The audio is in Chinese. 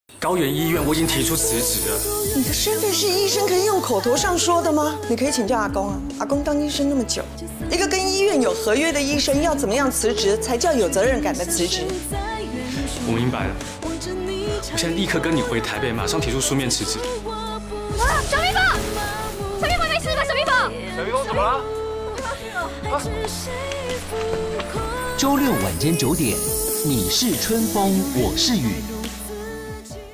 高原医院我已经提出辞职了。 你的身份是医生，可以用口头上说的吗？你可以请教阿公啊，阿公当医生那么久，一个跟医院有合约的医生要怎么样辞职才叫有责任感的辞职？ 我明白了，我现在立刻跟你回台北，马上提出书面辞职。 啊，小蜜蜂，小蜜蜂没事吧？小蜜蜂， 小蜜蜂怎么了？ 啊！ 周六晚间9点，你是春风，我是雨。